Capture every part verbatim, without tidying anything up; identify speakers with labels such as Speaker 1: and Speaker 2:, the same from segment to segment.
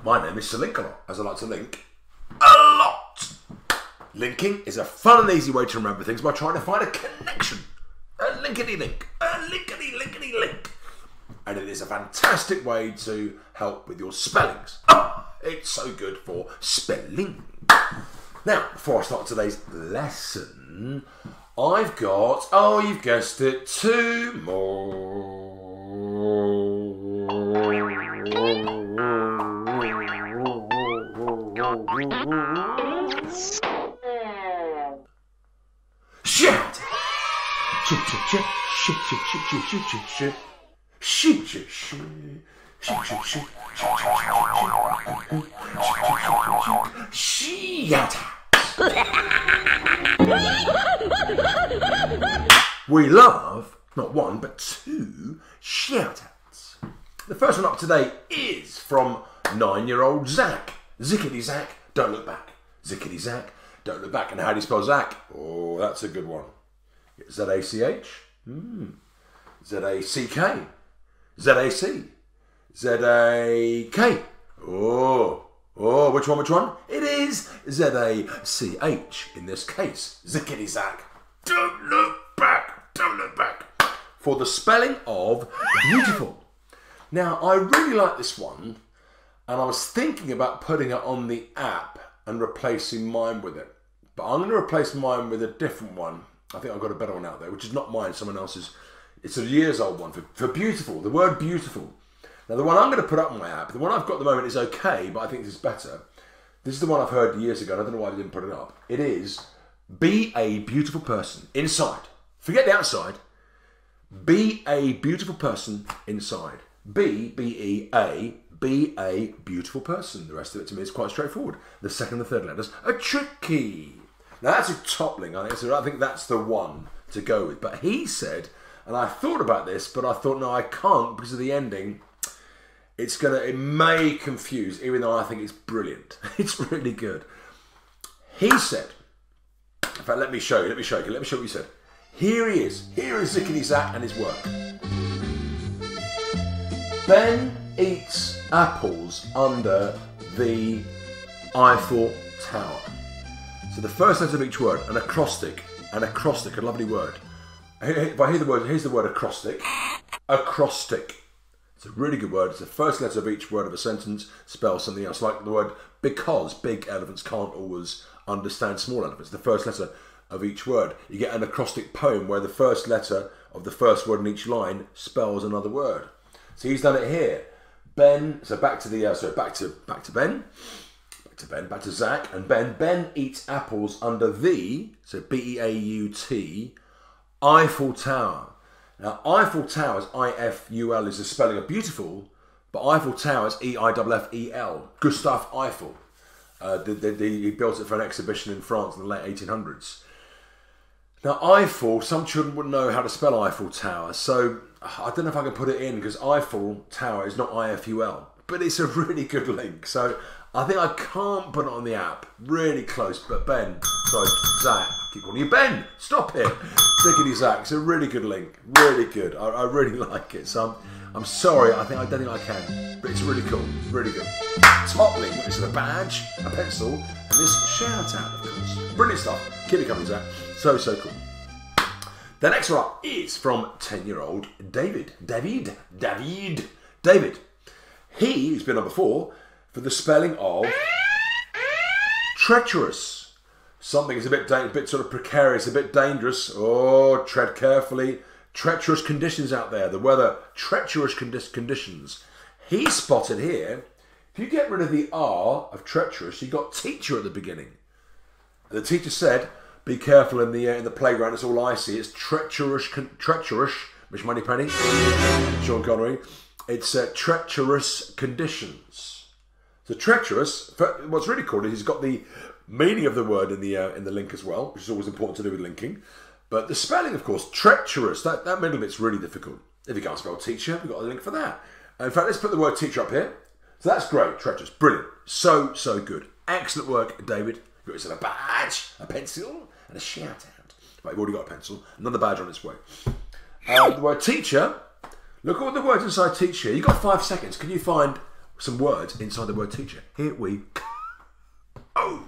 Speaker 1: My name is Sir Link-A-Lot, as I like to link a lot. Linking is a fun and easy way to remember things by trying to find a connection. A linkity-link. A linkity-linkity-link. And it is a fantastic way to help with your spellings. Oh, it's so good for spelling. Now, before I start today's lesson, I've got, oh, you've guessed it, two more. Shout! Shit, shit, shit, shit, shit, shit, shit, shit, shit, shit. Shit, shit, shit. Shit, shit, shit. Shout! We love not one but two shout-outs. The first one up today is from nine-year-old Zach. Zickety Zach, don't look back. Zickety Zach, don't look back. And how do you spell Zach? Oh, that's a good one. Z A C H, mm. Z A C K, Z A C, Z A K. Oh, oh, which one, which one? It is Z A C H in this case. Zickety Zach, don't look back, don't look back. For the spelling of beautiful. Now, I really like this one, and I was thinking about putting it on the app and replacing mine with it. But I'm going to replace mine with a different one. I think I've got a better one out there, which is not mine, someone else's. It's a years old one for, for beautiful, the word beautiful. Now, the one I'm going to put up on my app, the one I've got at the moment is okay, but I think this is better. This is the one I've heard years ago, and I don't know why I didn't put it up. It is, be a beautiful person inside. Forget the outside. Be a beautiful person inside. B, B E A, be a beautiful person. The rest of it to me is quite straightforward. The second and the third letters are tricky. Now that's a top link, I think, so I think that's the one to go with. But he said, and I thought about this, but I thought, no, I can't because of the ending. It's gonna, it may confuse, even though I think it's brilliant. It's really good. He said, in fact, let me show you, let me show you, let me show you what he said. Here he is, here is Zickety Zach and his work. Ben eats apples under the Eiffel Tower. So the first letter of each word, an acrostic, an acrostic, a lovely word. If I hear the word, here's the word acrostic. Acrostic. It's a really good word. It's the first letter of each word of a sentence spells something else, like the word because. Big elephants can't always understand small elephants. The first letter of each word. You get an acrostic poem where the first letter of the first word in each line spells another word. So he's done it here. Ben, so back to the, uh, so back to, back to Ben. To Ben, back to Zach, and Ben. Ben eats apples under the, so B E A U T, Eiffel Tower. Now, Eiffel Tower is I F U L is the spelling of beautiful, but Eiffel Tower is E I F F E L. Gustave Eiffel. Uh, the, the, the, he built it for an exhibition in France in the late eighteen hundreds. Now, Eiffel, some children wouldn't know how to spell Eiffel Tower, so I don't know if I can put it in because Eiffel Tower is not I F U L, but it's a really good link. So I think I can't put it on the app. Really close, but Ben, sorry, Zach, I keep calling you Ben. Stop it. Zickety Zach, it's a really good link. Really good. I, I really like it. So I'm, I'm sorry, I think I don't think I can, but it's really cool. Really good. Top link, which is a badge, a pencil, and this shout out, of course. Brilliant stuff. Keep it coming, Zach. So, so cool. The next one up is from ten-year-old David. David. David. David. He's been on before for the spelling of treacherous. Something is a bit, a bit sort of precarious, a bit dangerous. Oh, tread carefully. Treacherous conditions out there. The weather, treacherous condi conditions. He spotted here, if you get rid of the R of treacherous, you got teacher at the beginning. And the teacher said, be careful in the uh, in the playground, it's all icy. It's treacherous, treacherous, Miss Moneypenny, Sean Connery. It's uh, treacherous conditions. So treacherous, what's really cool is he's got the meaning of the word in the uh, in the link as well, which is always important to do with linking. But the spelling, of course, treacherous, that, that middle bit's really difficult. If you can't spell teacher, we've got a link for that. In fact, let's put the word teacher up here. So that's great, treacherous, brilliant. So, so good. Excellent work, David. You've got yourself a badge, a pencil, and a shout out. Right, you've already got a pencil, another badge on its way. Uh, the word teacher, look at all the words inside teacher. You've got five seconds. Can you find some words inside the word teacher. Here we go. Oh!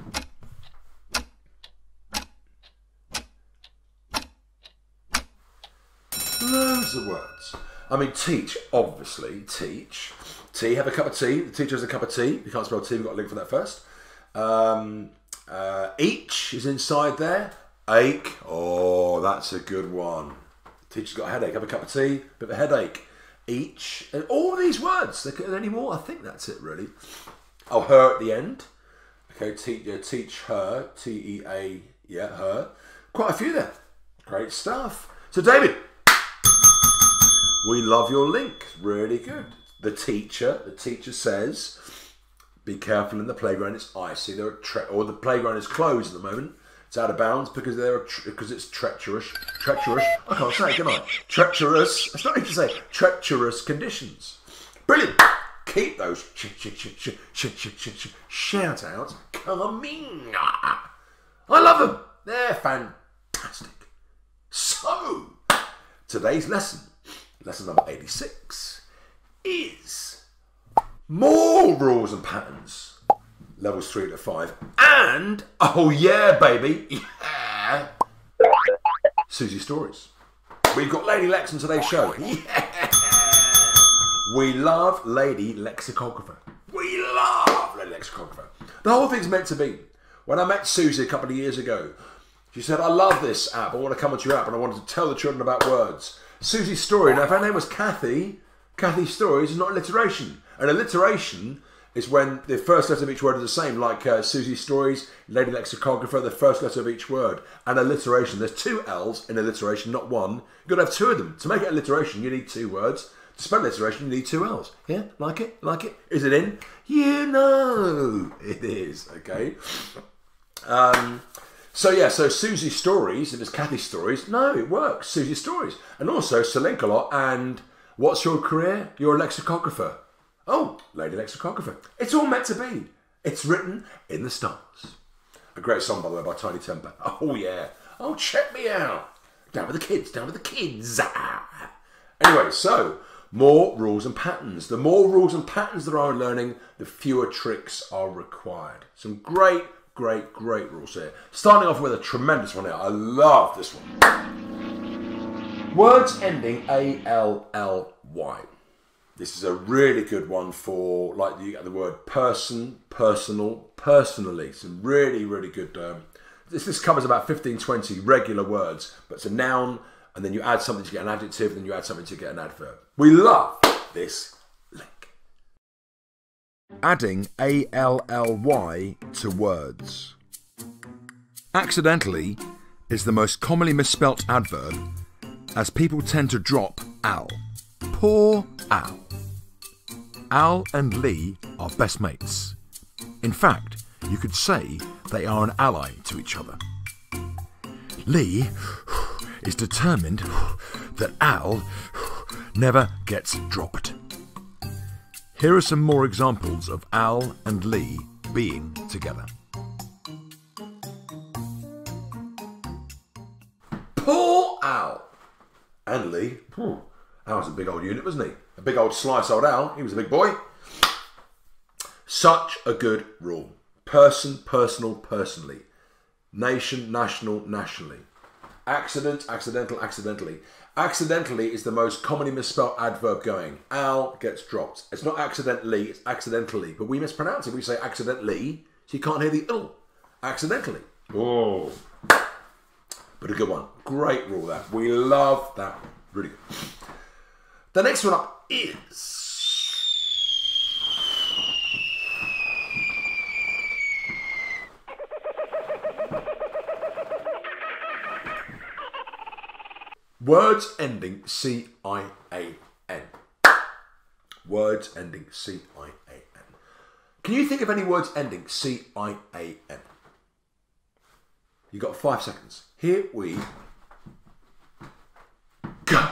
Speaker 1: Loads of words. I mean, teach, obviously, teach. Tea, have a cup of tea. The teacher has a cup of tea. If you can't spell tea, we've got a link for that first. Um, uh, each is inside there. Ache. Oh, that's a good one. Teacher's got a headache. Have a cup of tea. Bit of a headache. Each. And all these words. Are there any more? I think that's it, really. Oh, her at the end. Okay, teach, uh, teach her. T E A. Yeah, her. Quite a few there. Great stuff. So, David, we love your link. Really good. The teacher. The teacher says, be careful in the playground. It's icy. There are tre or the playground is closed at the moment. It's out of bounds because there are because it's treacherous. Treacherous. I can't say it, can I? Treacherous. It's not easy to say. Treacherous conditions. Brilliant. Keep those sh sh sh sh sh sh sh sh shout outs coming. I love them. They're fantastic. So, today's lesson, lesson number eighty-six, is more rules and patterns. Levels three to five. And, oh yeah, baby, yeah, Susie Stories. We've got Lady Lex on today's show. Yeah. We love Lady Lexicographer. We love Lady Lexicographer. The whole thing's meant to be. When I met Susie a couple of years ago, she said, I love this app. I want to come onto your app and I wanted to tell the children about words. Susie's Story. Now, if her name was Kathy, Kathy Stories is not alliteration. An alliteration is when the first letter of each word is the same, like uh, Susie's Stories, Lady Lexicographer, the first letter of each word. And alliteration, there's two L's in alliteration, not one. You've got to have two of them. To make it alliteration, you need two words. To spell alliteration, you need two L's. Yeah? Like it? Like it? Is it in? You know it is, okay? Um, so yeah, so Susie's Stories, if it's Kathy's Stories, no, it works. Susie's Stories. And also Sir Lancelot and what's your career? You're a lexicographer. Oh, Lady Lexicographer. It's all meant to be. It's written in the stars. A great song, by the way, by Tiny Temper. Oh, yeah. Oh, check me out. Down with the kids, down with the kids. Ah. Anyway, so, more rules and patterns. The more rules and patterns there are in learning, the fewer tricks are required. Some great, great, great rules here. Starting off with a tremendous one here. I love this one. Words ending A L L Y. This is a really good one for, like, you get the word person, personal, personally. Some really, really good. Um, this, this covers about fifteen, twenty regular words, but it's a noun, and then you add something to get an adjective, and then you add something to get an adverb. We love this link. Adding A L L Y to words. Accidentally is the most commonly misspelt adverb, as people tend to drop al. Poor Al. Al and Lee are best mates. In fact, you could say they are an ally to each other. Lee is determined that Al never gets dropped. Here are some more examples of Al and Lee being together. Poor Al. And Lee. Hmm. Al was a big old unit, wasn't he? A big old slice old Al. He was a big boy. Such a good rule. Person, personal, personally. Nation, national, nationally. Accident, accidental, accidentally. Accidentally is the most commonly misspelled adverb going. Al gets dropped. It's not accidentally, it's accidentally. But we mispronounce it. We say accidentally, so you can't hear the ill. Accidentally. Oh. But a good one. Great rule, that. We love that. Really good. The next one up is words ending C I A N. Words ending C I A N. Can you think of any words ending C I A N? You've got five seconds. Here we go.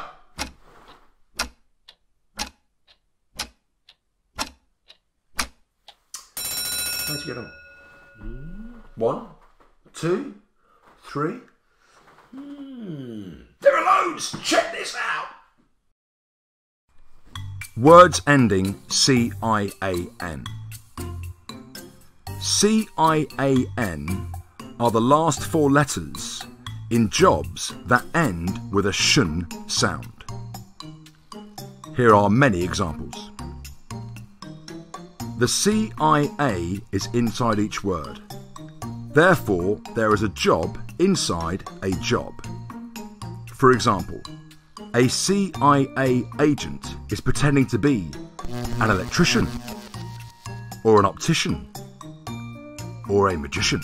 Speaker 1: How'd you get on? One, two, three. Hmm. There are loads. Check this out. Words ending C I A N. C I A N are the last four letters in jobs that end with a shun sound. Here are many examples. The C I A is inside each word. Therefore, there is a job inside a job. For example, a C I A agent is pretending to be an electrician, or an optician, or a magician.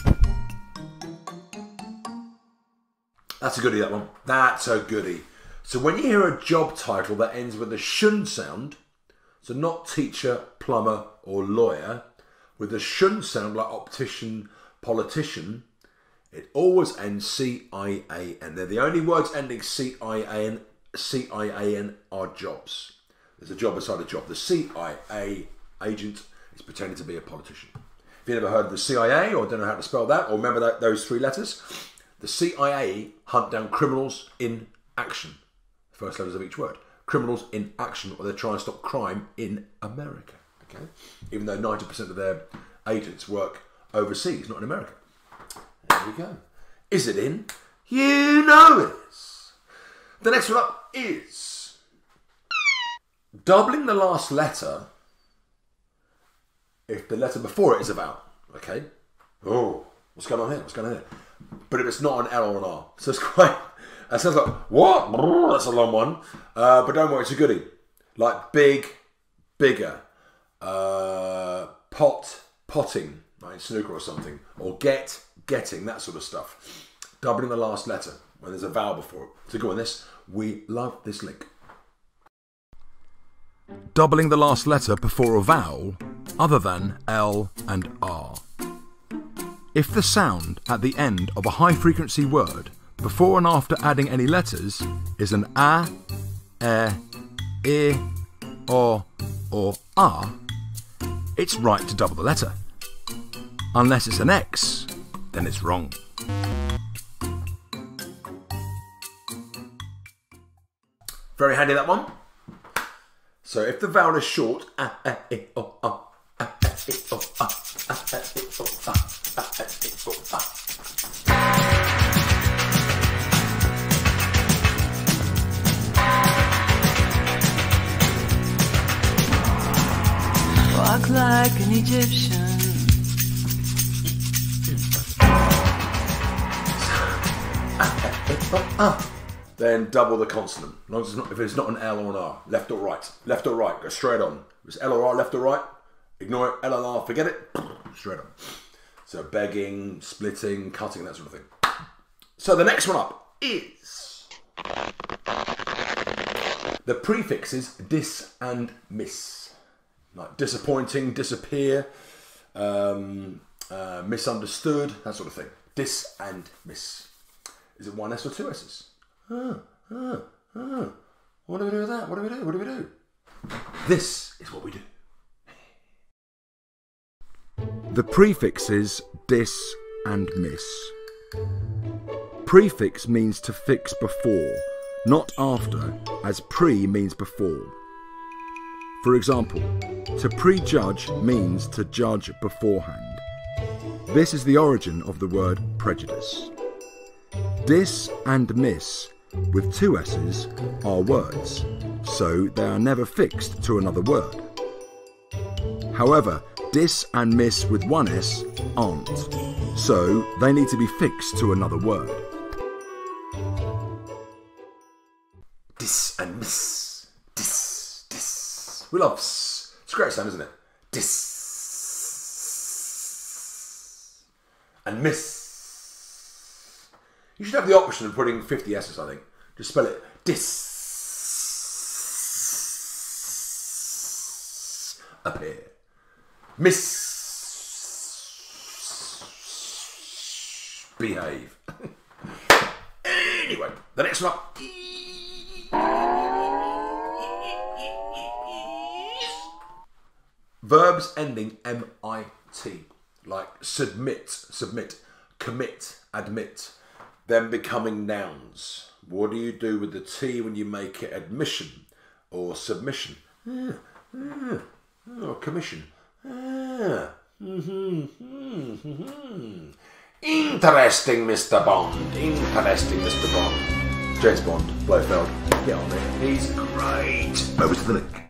Speaker 1: That's a goodie, that one. That's a goodie. So when you hear a job title that ends with a shun sound, so not teacher, plumber, or lawyer, with a shun sound like optician, politician, it always ends C I A N. They're the only words ending C I A N. C I A N are jobs. There's a job beside a job. The C I A agent is pretending to be a politician. If you've never heard of the C I A or don't know how to spell that, or remember that, those three letters, the C I A hunt down criminals in action. First letters of each word. Criminals in action, or they're trying to stop crime in America. Okay, even though ninety percent of their agents work overseas, not in America. There we go. Is it in? You know it is. The next one up is doubling the last letter if the letter before it is a vowel. Okay. Oh, what's going on here? What's going on here? But if it's not an L or an R, so it's quite. That sounds like what? That's a long one. Uh, but don't worry, it's a goodie. Like big, bigger, uh, pot, potting, like snooker or something, or get, getting, that sort of stuff. Doubling the last letter when there's a vowel before it. So go on this. We love this link. Doubling the last letter before a vowel other than L and R. If the sound at the end of a high-frequency word before and after adding any letters is an A, E, I, O, or R, it's right to double the letter. Unless it's an X, then it's wrong. Very handy, that one. So if the vowel is short, A, E, I, O, R, A, E, I, O, R, A, E, I, O, R, A, E, I, O, R.
Speaker 2: Walk like an Egyptian.
Speaker 1: Then double the consonant. As long as it's not, if it's not an L or an R, left or right, left or right, go straight on. If it's L or R, left or right, ignore it. L and R, forget it. Straight on. So begging, splitting, cutting, that sort of thing. So the next one up is the prefixes dis and miss. Like disappointing, disappear, um, uh, misunderstood, that sort of thing. Dis and miss. Is it one S or two S's? Oh, oh, oh. What do we do with that? What do we do? What do we do? This is what we do. The prefixes dis and miss. Prefix means to fix before, not after, as pre means before. For example, to prejudge means to judge beforehand. This is the origin of the word prejudice. Dis and miss with two S's are words, so they are never fixed to another word. However, dis and miss with one S aren't, so they need to be fixed to another word. Dis and miss. Dis, dis. We love s. It's a great sound, isn't it? Dis. And miss. You should have the option of putting fifty S's, I think. Just spell it dis. Up here. Miss. Behave. Anyway, the next one up. Verbs ending M I T. Like submit, submit, commit, admit. Then becoming nouns. What do you do with the T when you make it admission or submission? Ah, ah, oh, commission. Ah. Mm-hmm, mm-hmm. Interesting, Mister Bond. Interesting, Mister Bond. James Bond, Blofeld. Get on it. He's great. Over to the link.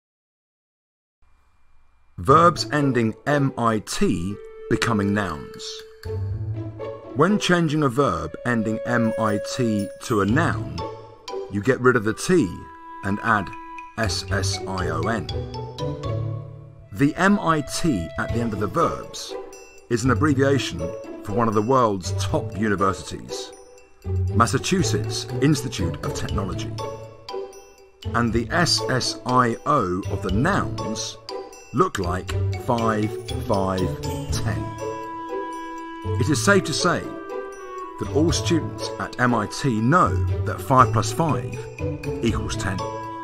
Speaker 1: Verbs ending M I T becoming nouns. When changing a verb ending M I T to a noun, you get rid of the T and add S S I O N. The M I T at the end of the verbs is an abbreviation for one of the world's top universities, Massachusetts Institute of Technology. And the S S I O of the nouns look like five, five, ten. It is safe to say that all students at M I T know that five plus five equals ten.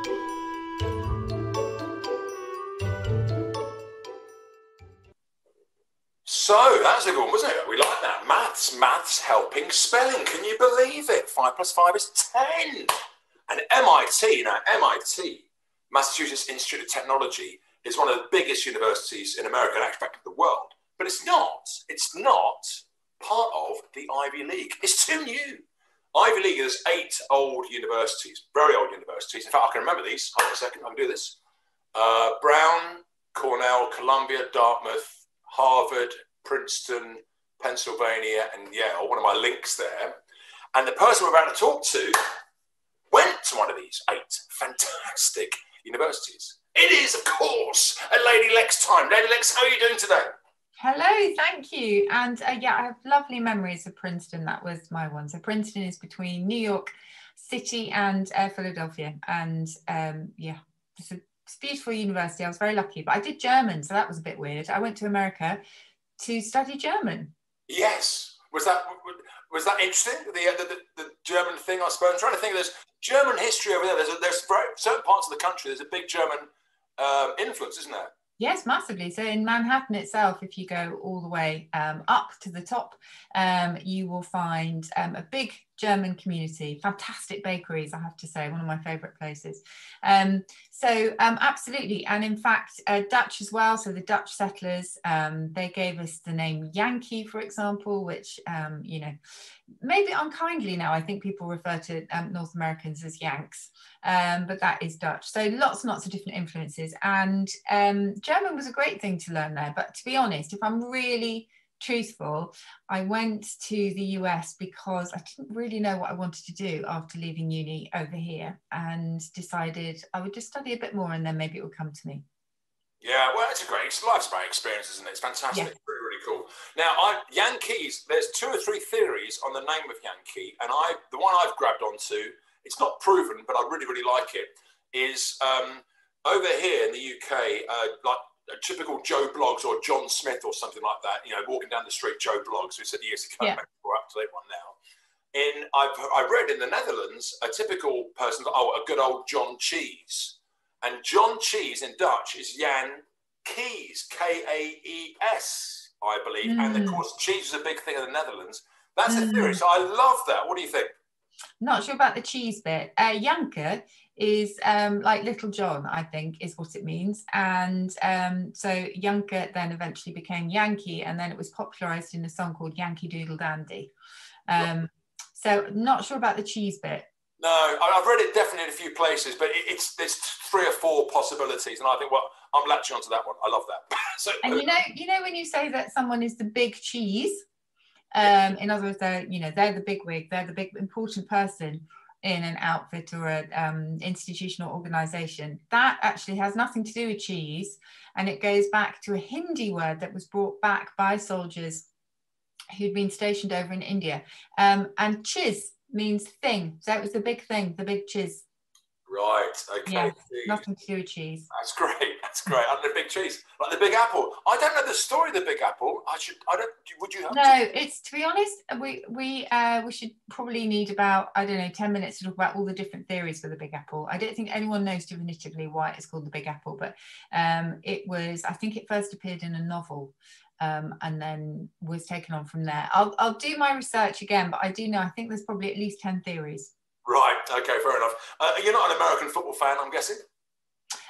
Speaker 1: So, that was a good one, wasn't it? We like that. Maths, maths helping spelling. Can you believe it? five plus five is ten. And M I T, now M I T, Massachusetts Institute of Technology, is one of the biggest universities in America and actually in the world. But it's not. It's not part of the Ivy League. It's too new. Ivy League is eight old universities, very old universities. In fact, I can remember these. Hold on a second, I can do this. Uh, Brown, Cornell, Columbia, Dartmouth, Harvard, Princeton, Pennsylvania, and Yale, one of my links there. And the person we're about to talk to went to one of these eight fantastic universities. It is, of course, a Lady Lex time. Lady Lex, how are you doing today?
Speaker 3: Hello, thank you. And uh, yeah, I have lovely memories of Princeton. That was my one. So Princeton is between New York City and uh, Philadelphia. And um, yeah, it's a, it's a beautiful university. I was very lucky, but I did German, so that was a bit weird. I went to America to study German.
Speaker 1: Yes. Was that was that interesting? The the, the, the German thing, I suppose. I'm trying to think of this German history over there. There's a, there's certain parts of the country. There's a big German um, influence, isn't there?
Speaker 3: Yes, massively. So in Manhattan itself, if you go all the way um, up to the top, um, you will find um, a big German community, fantastic bakeries, I have to say, one of my favourite places. Um, so um, absolutely. And in fact, uh, Dutch as well. So the Dutch settlers, um, they gave us the name Yankee, for example, which, um, you know, maybe unkindly now, I think people refer to um, North Americans as Yanks, um, but that is Dutch. So lots and lots of different influences. And um, German was a great thing to learn there. But to be honest, if I'm really truthful, I went to the U S because I didn't really know what I wanted to do after leaving uni over here, and decided I would just study a bit more and then maybe it would come to me.
Speaker 1: Yeah, well, it's a great, it's life's about experience, isn't it? It's fantastic,
Speaker 3: Yeah.
Speaker 1: really, really cool. Now, I, Yankees, there's two or three theories on the name of Yankee, and I, the one I've grabbed onto, it's not proven, but I really, really like it, is um, over here in the U K, uh, like a typical Joe Bloggs or John Smith or something like that, you know, walking down the street, Joe Bloggs, who said years ago,
Speaker 3: Yeah.
Speaker 1: maybe we're up to date one now. In, I've, I read in the Netherlands, a typical person, oh, a good old John Cheese. And John Cheese in Dutch is Jan Kees, K A E S, I believe. Mm. And of course, cheese is a big thing in the Netherlands. That's mm. the theory. So I love that. What do you think?
Speaker 3: Not sure about the cheese bit. Uh, Janke is um, like Little John, I think, is what it means. And um, so Janke then eventually became Yankee, and then it was popularized in a song called Yankee Doodle Dandy. Um, so not sure about the cheese bit.
Speaker 1: No, I've read it definitely in a few places, but it's there's three or four possibilities, and I think, well, I'm latching onto that one. I love that. So,
Speaker 3: and you know, you know, when you say that someone is the big cheese, um, in other words, they're you know they're the big wig, they're the big important person in an outfit or an um, institutional organization. That actually has nothing to do with cheese, and it goes back to a Hindi word that was brought back by soldiers who'd been stationed over in India, um, and chiz means thing. So it was the big thing, the big chiz.
Speaker 1: Right, okay.
Speaker 3: Yeah, nothing to do with cheese.
Speaker 1: That's great, that's great. And the big cheese, like the Big Apple. I don't know the story of the Big Apple. I should, I don't, would you have
Speaker 3: No,
Speaker 1: to?
Speaker 3: it's, to be honest, we we uh, we should probably need about, I don't know, ten minutes to talk about all the different theories for the Big Apple. I don't think anyone knows definitively why it's called the Big Apple, but um, it was, I think it first appeared in a novel. Um, and then was taken on from there. I'll, I'll do my research again, but I do know, I think there's probably at least ten theories.
Speaker 1: Right, okay, fair enough. Uh, you're not an American football fan, I'm guessing?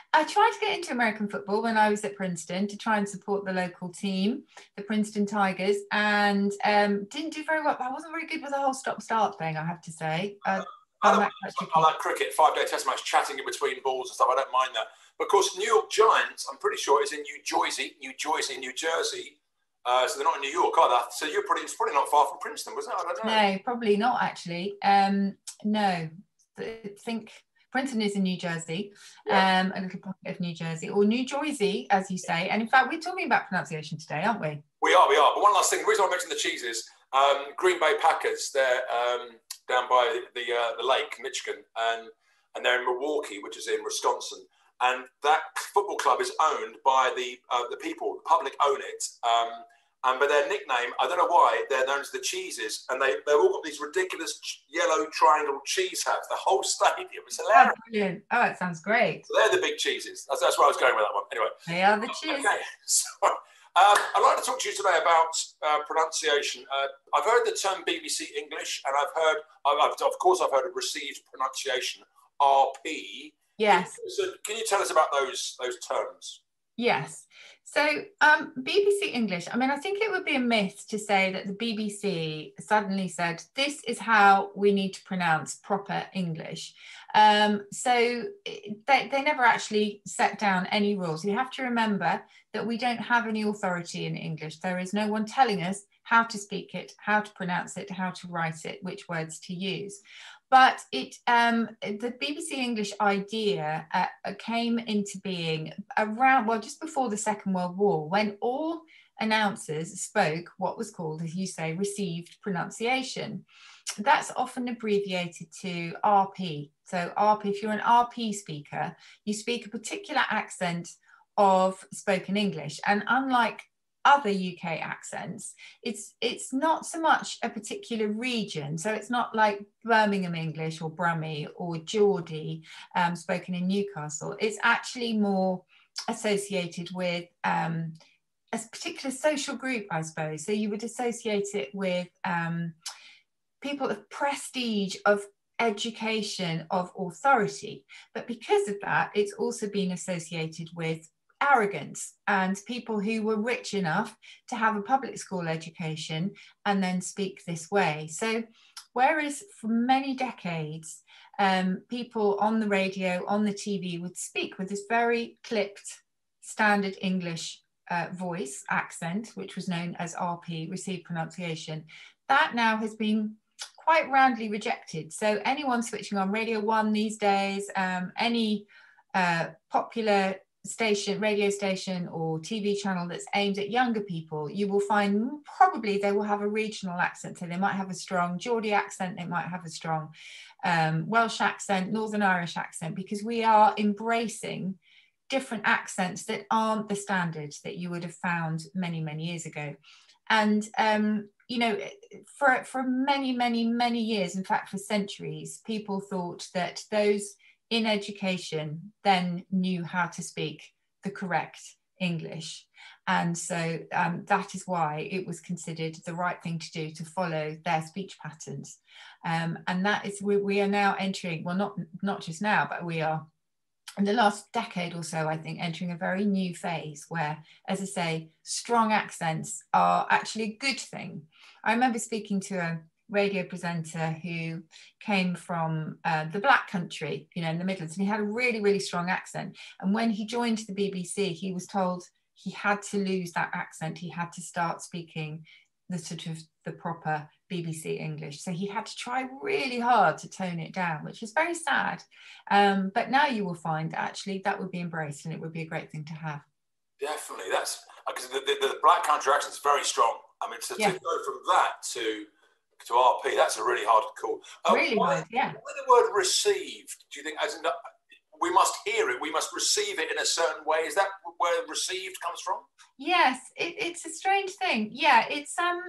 Speaker 3: I tried to get into American football when I was at Princeton to try and support the local team, the Princeton Tigers, and um, didn't do very well. I wasn't very good with the whole stop-start thing, I have to say. Uh,
Speaker 1: I, like, I like cricket, five-day test match, chatting in between balls and stuff. I don't mind that. But of course, New York Giants, I'm pretty sure, is in New Jersey, New Jersey, New Jersey. Uh, so they're not in New York, are they? So you're pretty, it's probably not far from Princeton, wasn't it? I don't know.
Speaker 3: No, probably not, actually. Um, no, I think Princeton is in New Jersey, yeah. um, a little pocket of New Jersey, or New Jersey, as you say. And in fact, we're talking about pronunciation today, aren't we?
Speaker 1: We are, we are. But one last thing, the reason I mentioned the cheeses, um, Green Bay Packers, they're um, down by the uh, the lake, Michigan, and, and they're in Milwaukee, which is in Wisconsin. And that football club is owned by the uh, the people, the public own it. Um, and by their nickname, I don't know why, they're known as the Cheeses. And they, they've all got these ridiculous yellow triangle cheese hats, the whole stadium. It's hilarious.
Speaker 3: Oh, brilliant. Oh, that sounds great.
Speaker 1: So they're the big cheeses. That's, that's where I was going with that one. Anyway.
Speaker 3: They are the cheeses.
Speaker 1: Okay. So, um, I'd like to talk to you today about uh, pronunciation. Uh, I've heard the term B B C English, and I've heard, I've, of course, I've heard of received pronunciation, R P.
Speaker 3: Yes.
Speaker 1: So can you tell us about those those terms?
Speaker 3: Yes. So um, B B C English, I mean, I think it would be a myth to say that the B B C suddenly said, this is how we need to pronounce proper English. Um, so they, they never actually set down any rules. You have to remember that we don't have any authority in English. There is no one telling us how to speak it, how to pronounce it, how to write it, which words to use. But it, um, the B B C English idea uh, came into being around, well, just before the Second World War, when all announcers spoke what was called, as you say, received pronunciation. That's often abbreviated to R P. So R P, if you're an R P speaker, you speak a particular accent of spoken English. And unlike other U K accents, it's it's not so much a particular region. So it's not like Birmingham English or Brummie or Geordie um, spoken in Newcastle. It's actually more associated with um, a particular social group, I suppose. So you would associate it with um, people of prestige, of education, of authority. But because of that, it's also been associated with arrogance and people who were rich enough to have a public school education and then speak this way. So whereas for many decades, um, people on the radio, on the T V would speak with this very clipped standard English uh, voice accent, which was known as R P, received pronunciation, that now has been quite roundly rejected. So anyone switching on Radio One these days, um, any uh, popular station, radio station or T V channel that's aimed at younger people, you will find probably they will have a regional accent. So they might have a strong Geordie accent, they might have a strong um, Welsh accent, Northern Irish accent, because we are embracing different accents that aren't the standards that you would have found many, many years ago. And, um, you know, for, for many, many, many years, in fact, for centuries, people thought that those in education then knew how to speak the correct English. And so um, that is why it was considered the right thing to do to follow their speech patterns. Um, and that is, we, we are now entering, well, not, not just now, but we are in the last decade or so, I think, entering a very new phase where, as I say, strong accents are actually a good thing. I remember speaking to a radio presenter who came from uh, the Black Country, you know, in the Midlands, and he had a really, really strong accent. And when he joined the B B C, he was told he had to lose that accent. He had to start speaking the sort of the proper B B C English. So he had to try really hard to tone it down, which is very sad. Um, but now you will find actually that would be embraced and it would be a great thing to have.
Speaker 1: Definitely. That's because the, the, the Black Country accent is very strong. I mean, to, yeah. to go from that to to R P, that's a really hard call. Uh,
Speaker 3: really
Speaker 1: why,
Speaker 3: hard, yeah.
Speaker 1: Why the word received, do you think, as in, uh, we must hear it, we must receive it in a certain way? Is that where received comes from?
Speaker 3: Yes, it, it's a strange thing. Yeah, it's, um,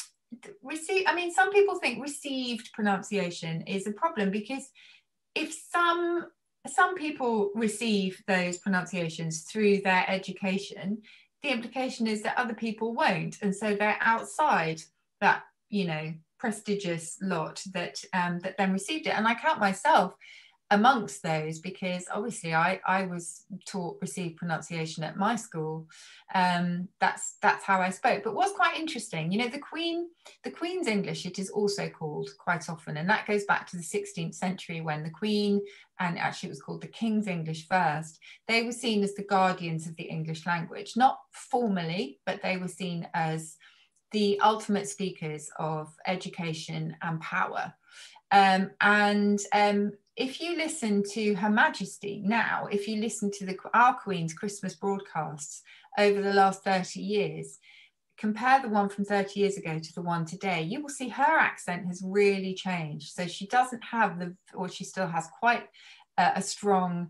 Speaker 3: receive. I mean, some people think received pronunciation is a problem because if some, some people receive those pronunciations through their education, the implication is that other people won't. And so they're outside that, you know, prestigious lot that um, that then received it. And I count myself amongst those, because obviously I, I was taught received pronunciation at my school. Um, that's that's how I spoke. But what's quite interesting, you know, the Queen, the Queen's English, it is also called quite often, and that goes back to the sixteenth century when the Queen, and actually it was called the King's English first, they were seen as the guardians of the English language, not formally, but they were seen as the ultimate speakers of education and power. Um, and um, if you listen to Her Majesty now, if you listen to the, our Queen's Christmas broadcasts over the last thirty years, compare the one from thirty years ago to the one today, you will see her accent has really changed. So she doesn't have the, or she still has quite a, a strong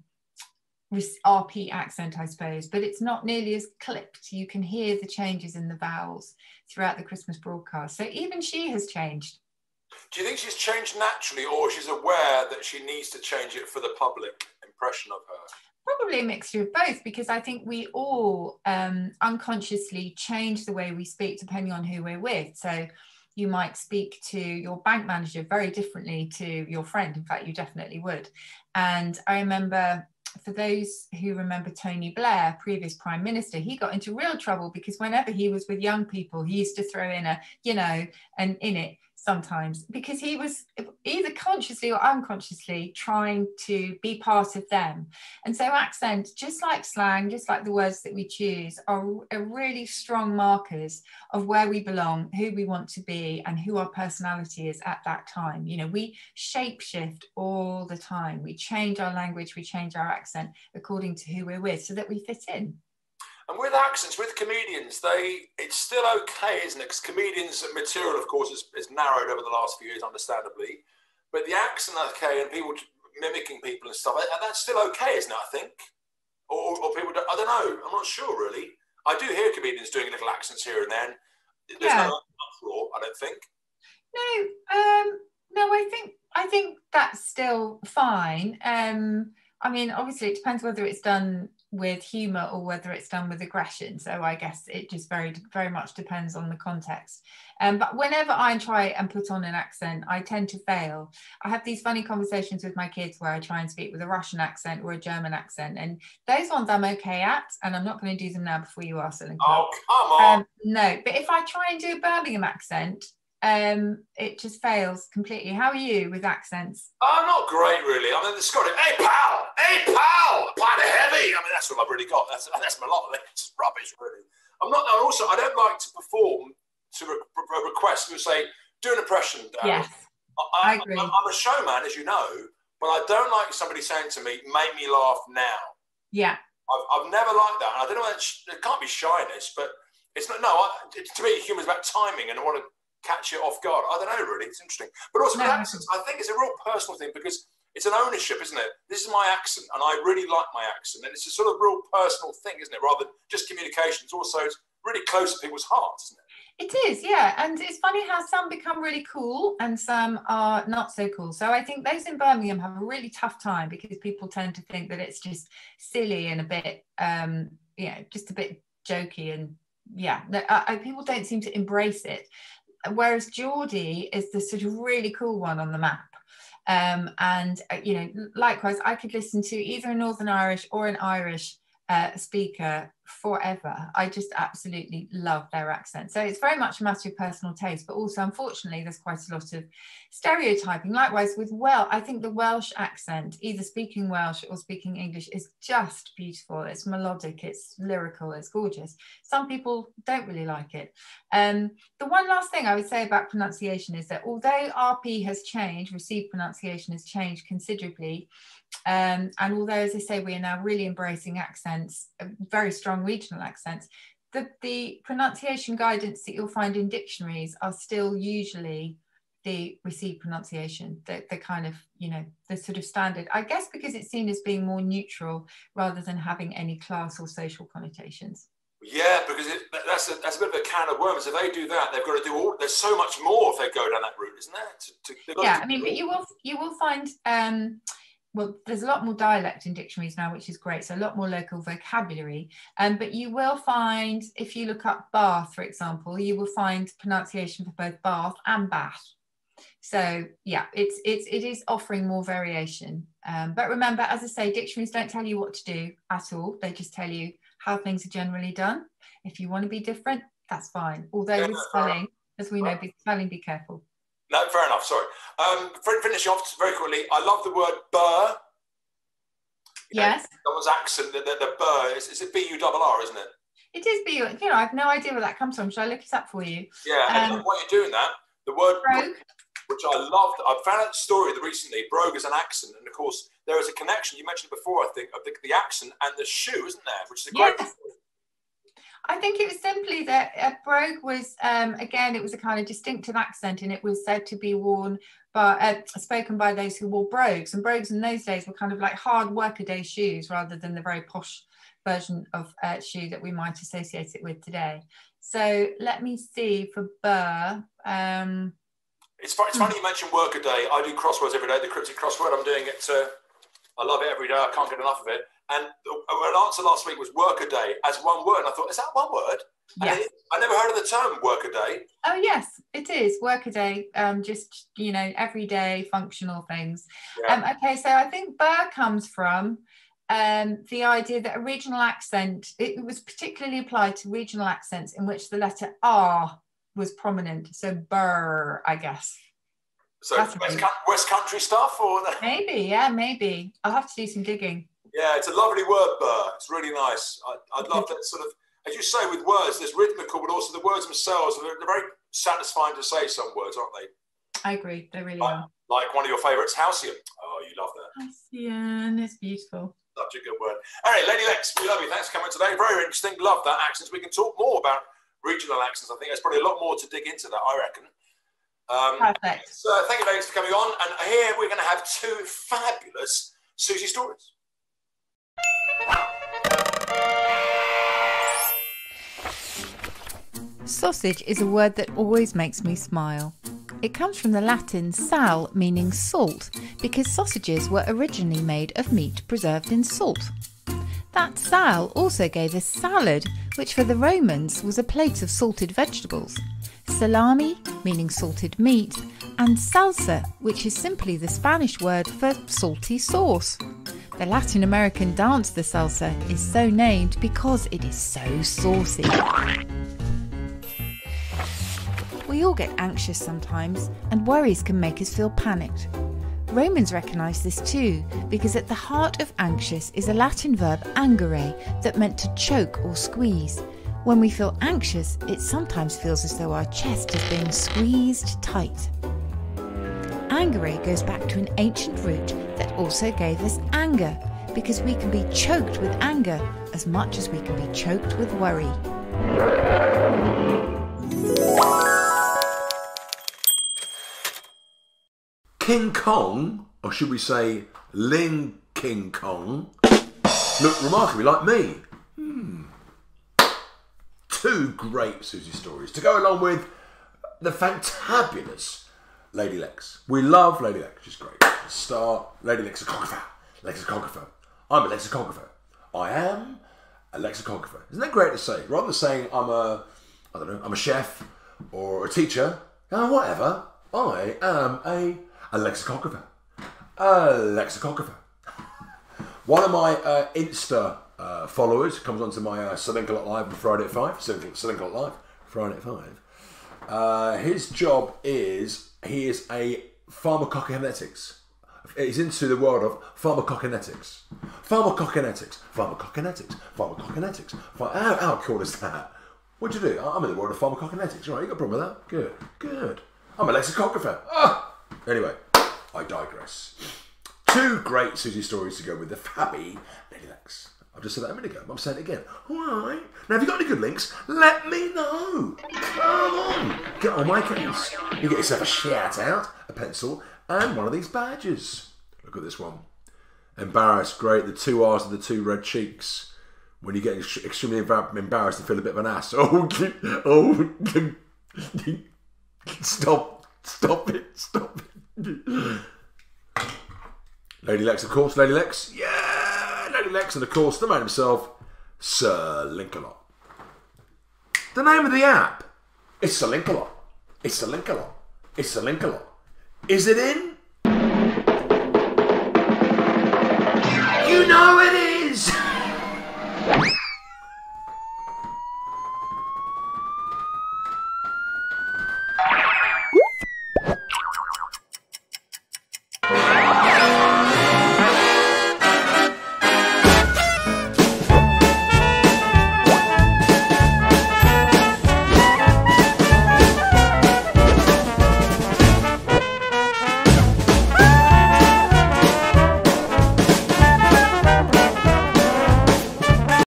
Speaker 3: R P accent, I suppose, but it's not nearly as clipped. You can hear the changes in the vowels throughout the Christmas broadcast. So even she has changed.
Speaker 1: Do you think she's changed naturally, or she's aware that she needs to change it for the public impression of her?
Speaker 3: Probably a mixture of both, because I think we all um, unconsciously change the way we speak depending on who we're with. So you might speak to your bank manager very differently to your friend. In fact, you definitely would. And I remember, for those who remember Tony Blair, previous Prime Minister, he got into real trouble because whenever he was with young people, he used to throw in a, you know, an in it sometimes, because he was either consciously or unconsciously trying to be part of them. And so accent, just like slang, just like the words that we choose, are, are really strong markers of where we belong, who we want to be, and who our personality is at that time. You know, we shape shift all the time. We change our language, we change our accent according to who we're with so that we fit in.
Speaker 1: And with accents, with comedians, they it's still okay, isn't it? Because comedians' material, of course, is, is narrowed over the last few years, understandably. But the accent, okay, and people mimicking people and stuff, that's still okay, isn't it, I think? Or, or people, don't, I don't know, I'm not sure, really. I do hear comedians doing little accents here and then. There's
Speaker 3: yeah.
Speaker 1: no uproar, I don't think.
Speaker 3: No, um, no, I think, I think that's still fine. Um, I mean, obviously, it depends whether it's done with humour or whether it's done with aggression. So I guess it just very, very much depends on the context. Um, but whenever I try and put on an accent, I tend to fail. I have these funny conversations with my kids where I try and speak with a Russian accent or a German accent, and those ones I'm okay at, and I'm not going to do them now before you ask.
Speaker 1: Oh, come on.
Speaker 3: Um, no, but if I try and do a Birmingham accent, um it just fails completely. How are you with accents?
Speaker 1: I'm not great, really. I mean, the Scottish, hey pal, hey pal, pint of heavy. I mean, that's what I've really got. That's that's my lot. It's rubbish, really. I'm not. And also, I don't like to perform to a re- request. You say, do an impression.
Speaker 3: Yes,
Speaker 1: I, I,
Speaker 3: I agree.
Speaker 1: I'm, I'm a showman, as you know, but I don't like somebody saying to me, "Make me laugh now."
Speaker 3: Yeah,
Speaker 1: I've, I've never liked that. I don't know. It can't be shyness, but it's not. No, I, it, to me, humour's about timing, and I want to catch it off guard. I don't know, really. It's interesting. But also
Speaker 3: no.
Speaker 1: with accents, I think it's a real personal thing because it's an ownership, isn't it? This is my accent, and I really like my accent. And it's a sort of real personal thing, isn't it? Rather than just communication. It's also really close to people's hearts, isn't it?
Speaker 3: It is, yeah. And it's funny how some become really cool and some are not so cool. So I think those in Birmingham have a really tough time because people tend to think that it's just silly and a bit, um, you know, just a bit jokey. And yeah, I, I, people don't seem to embrace it. Whereas Geordie is the sort of really cool one on the map. Um, and, uh, you know, likewise, I could listen to either a Northern Irish or an Irish uh, speaker forever. I just absolutely love their accent. So it's very much a matter of personal taste, but also, unfortunately, there's quite a lot of stereotyping. Likewise with Welsh, I think the Welsh accent, either speaking Welsh or speaking English, is just beautiful. It's melodic, it's lyrical, it's gorgeous. Some people don't really like it. Um, the one last thing I would say about pronunciation is that although R P has changed, received pronunciation has changed considerably, um, and although, as I say, we are now really embracing accents, very strong regional accents, the, the pronunciation guidance that you'll find in dictionaries are still usually the received pronunciation, the, the kind of, you know, the sort of standard, I guess because it's seen as being more neutral rather than having any class or social connotations.
Speaker 1: Yeah, because it, that's, a, that's a bit of a can of worms. If they do that, they've got to do all, there's so much more if they go down that route, isn't there? To, to,
Speaker 3: yeah, I mean, but you will, you will find, um, well, there's a lot more dialect in dictionaries now, which is great. So a lot more local vocabulary. Um, but you will find, if you look up Bath, for example, you will find pronunciation for both Bath and Bath. So yeah, it's it's it is offering more variation. Um, but remember, as I say, dictionaries don't tell you what to do at all. They just tell you how things are generally done. If you want to be different, that's fine. Although
Speaker 1: Yeah,
Speaker 3: with spelling, as we know, be spelling, be careful.
Speaker 1: No, fair enough. Sorry. Um, finish off very quickly. I love the word burr. You know,
Speaker 3: Yes.
Speaker 1: someone's accent, the, the, the burr, is, is it B U R R, isn't it?
Speaker 3: It is B U. You know, I have no idea where that comes from. Shall I look it up for you?
Speaker 1: Yeah, and
Speaker 3: Um,
Speaker 1: while you're doing that, the word
Speaker 3: brogue.
Speaker 1: which I loved, I found out the story recently, brogue is an accent, and of course there is a connection, you mentioned it before, I think, of the, the accent and the shoe, isn't there? Which is a great
Speaker 3: Yes. I think it was simply that a brogue was, um, again, it was a kind of distinctive accent, and it was said to be worn by, uh, spoken by those who wore brogues. And brogues in those days were kind of like hard workaday shoes rather than the very posh version of uh, shoe that we might associate it with today. So let me see for burr. Um,
Speaker 1: It's, it's funny you mentioned workaday. I do crosswords every day, the cryptic crossword. I'm doing it, uh, I love it every day. I can't get enough of it. And an answer last week was workaday as one word. And I thought, is that one word?
Speaker 3: yes.
Speaker 1: And I never heard of the term workaday.
Speaker 3: Oh yes, it is workaday. Um, just you know, everyday functional things.
Speaker 1: Yeah.
Speaker 3: Um, okay, so I think burr comes from um, the idea that a regional accent. It was particularly applied to regional accents in which the letter R was prominent. So burr, I guess.
Speaker 1: So West, West Country stuff, or
Speaker 3: maybe, yeah, maybe. I'll have to do some digging.
Speaker 1: Yeah, it's a lovely word, burr. It's really nice. I, I'd love that sort of, as you say, with words, there's rhythmical, but also the words themselves, they're, they're very satisfying to say, some words, aren't they?
Speaker 3: I agree, they really
Speaker 1: like,
Speaker 3: are.
Speaker 1: Like one of your favourites, halcyon. Oh, you love that.
Speaker 3: Halcyon, it's beautiful.
Speaker 1: Such a good word. All right, Lady Lex, we love you. Thanks for coming today. Very interesting. Love that accents. We can talk more about regional accents. I think there's probably a lot more to dig into that, I reckon. Um,
Speaker 3: Perfect.
Speaker 1: So thank you, ladies, for coming on. And here we're going to have two fabulous Susie stories.
Speaker 4: Sausage is a word that always makes me smile. It comes from the Latin sal, meaning salt, because sausages were originally made of meat preserved in salt. That sal also gave us salad, which for the Romans was a plate of salted vegetables. Salami, meaning salted meat, and salsa, which is simply the Spanish word for salty sauce. The Latin American dance, the salsa, is so named because it is so saucy. We all get anxious sometimes, and worries can make us feel panicked. Romans recognised this too, because at the heart of anxious is a Latin verb angere that meant to choke or squeeze. When we feel anxious, it sometimes feels as though our chest is being squeezed tight. Angere goes back to an ancient root that also gave us anger, because we can be choked with anger as much as we can be choked with worry.
Speaker 1: King Kong, or should we say Ling King Kong, looked remarkably like me. Hmm. Two great Susie stories to go along with the fantabulous Lady Lex. We love Lady Lex, she's great. The star, Lady Lexicographer. Lexicographer. I'm a lexicographer. I am a lexicographer. Isn't that great to say? Rather than saying I'm a, I don't know, I'm a chef or a teacher, oh, whatever, I am a, a lexicographer. A lexicographer. One of my uh, Insta uh, followers comes onto my uh, Slinkalot Live on Friday at five. Slinkalot Live, Friday at five. Uh, his job is, he is a pharmacokinetics. He's into the world of pharmacokinetics. Pharmacokinetics. Pharmacokinetics. Pharmacokinetics. Ph- how, how cool is that? What'd you do? I'm in the world of pharmacokinetics. Right, you got a problem with that? Good. Good. I'm a lexicographer. Ah! Anyway, I digress. Two great Susie stories to go with the Fabby Lady Lex. I've just said that a minute ago, but I'm saying it again. All right. Now, have you got any good links? Let me know. Come on. Get on my case. You get yourself a shout out, a pencil, and one of these badges. Look at this one. Embarrassed, great. The two R's and the two red cheeks. When you get extremely embarrassed and feel a bit of an ass. Oh, oh. Stop. Stop it. Stop it. Lady Lex, of course. Lady Lex. Yeah. Lady Lex, and of course, the man himself, Sir Linkalot. The name of the app. It's Sir Linkalot. It's Sir Linkalot. It's Sir Linkalot. Is it in?